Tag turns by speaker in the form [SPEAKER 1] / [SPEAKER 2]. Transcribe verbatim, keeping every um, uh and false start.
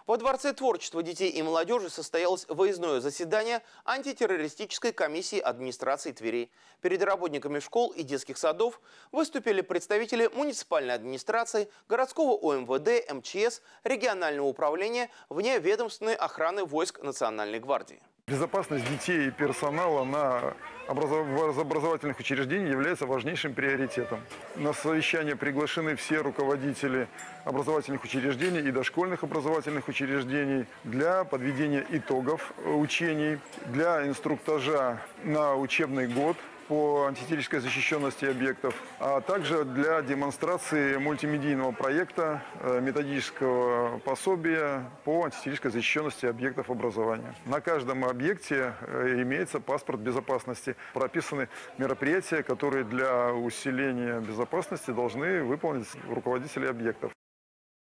[SPEAKER 1] Во Дворце творчества детей и молодежи состоялось выездное заседание антитеррористической комиссии администрации Твери. Перед работниками школ и детских садов выступили представители муниципальной администрации, городского О М В Д, М Ч С, регионального управления вневедомственной охраны войск Национальной гвардии.
[SPEAKER 2] Безопасность детей и персонала на образовательных учреждениях является важнейшим приоритетом. На совещание приглашены все руководители образовательных учреждений и дошкольных образовательных учреждений для подведения итогов учений, для инструктажа на учебный год по антитеррористической защищенности объектов, а также для демонстрации мультимедийного проекта методического пособия по антитеррористической защищенности объектов образования. На каждом объекте имеется паспорт безопасности. Прописаны мероприятия, которые для усиления безопасности должны выполнить руководители объектов.